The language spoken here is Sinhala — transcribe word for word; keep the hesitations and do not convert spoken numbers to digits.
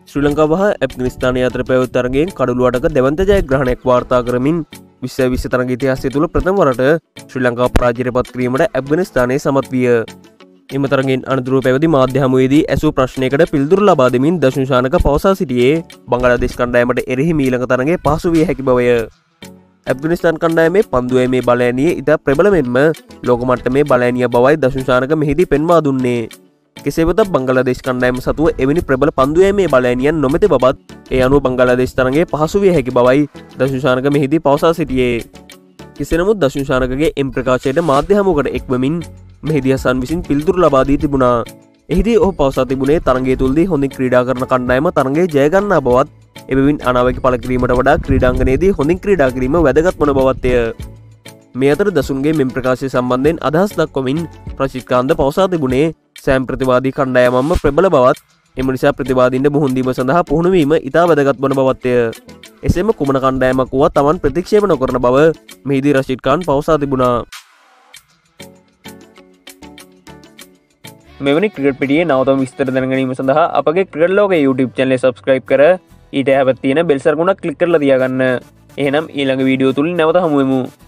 ශ්‍රී ලංකාව හා ඇෆ්ගනිස්තානය අතර පැවති තරගයෙන් කඩළුවටක දෙවන්ත ජයග්‍රහණයක් වාර්තා කරමින් විශ්ව විශ්ව තරග ඉතිහාසය තුළ ප්‍රථම වරට ශ්‍රී ලංකාව පරාජයට පත් කිරීමට ඇෆ්ගනිස්තානය සමත් විය. එම තරගෙන් අනතුරුව පැවති මාධ්‍ය හමුවේදී ඇසූ ප්‍රශ්නයකට පිළිතුරු ලබා දෙමින් දශුෂානක පවසා සිටියේ බංගලාදේශ කණ්ඩායමට එරෙහි මීළඟ තරගයේ පහසු විය හැකි බවය. ඇෆ්ගනිස්තාන් කණ්ඩායමේ පන්දුවීමේ බලෑනිය ඉතා ප්‍රබල මෙන්ම ලෝක මට්ටමේ බලෑනිය බවයි දශුෂානක මෙහිදී පෙන්වා දුන්නේ. කෙසේ වෙතත් බංගලාදේශ කණ්ඩායම සතුව එවැනි ප්‍රබල පන්දුවීමේ බලෑනියන් නොමැති බවත් ඒ අනුව බංගලාදේශ තරගයේ පහසු විය හැකි බවයි දශුෂානක මෙහිදී පවසා සිටියේ. කෙසේ නමුත් දශුෂානකගේ එම් ප්‍රකාශයට මාධ්‍ය හමුවකට එක්වමින් මෙහිදී හසන් විසින් පිළිතුරු ලබා දී තිබුණා. එහිදී ඔහු පවසා තිබුණේ තරගය තුලදී හොඳින් ක්‍රීඩා කරන කණ්ඩායම තරගයේ ජය ගන්නා බවත් එබැවින් අනාවැකි පළ කිරීමට වඩා ක්‍රීඩාංගණයේදී හොඳින් ක්‍රීඩා කිරීම වැදගත් වන බවත්ය. මේ අතර දසුන්ගේ මෙම් ප්‍රකාශය සම්බන්ධයෙන් අදහස් දක්වමින් රෂිද් ඛාන්ද පවසා තිබුණේ සෑම් ප්‍රතිවාදී කණ්ඩායමම ප්‍රබල බවත් එම නිසා ප්‍රතිවාදීන්ට මුහුණ දීම සඳහා පුහුණු වීම ඉතා වැදගත් වන බවත්ය. එසේම කුමන කණ්ඩායමක් වුවත් Taman ප්‍රතික්ෂේප නොකරන බව මෙහිදී රෂිද් ඛාන් පවසා තිබුණා. මෙවැනි ක්‍රිකට් පිටියේ නවතම විස්තර දැනගැනීම සඳහා අපගේ ක්‍රිකට් ලෝක YouTube channel එක subscribe කර ඊට හැබැයි තියෙන බෙල් සරකුණක් ක්ලික් කරලා තියාගන්න. එහෙනම් ඊළඟ වීඩියෝ තුලින් නැවත හමු වෙමු.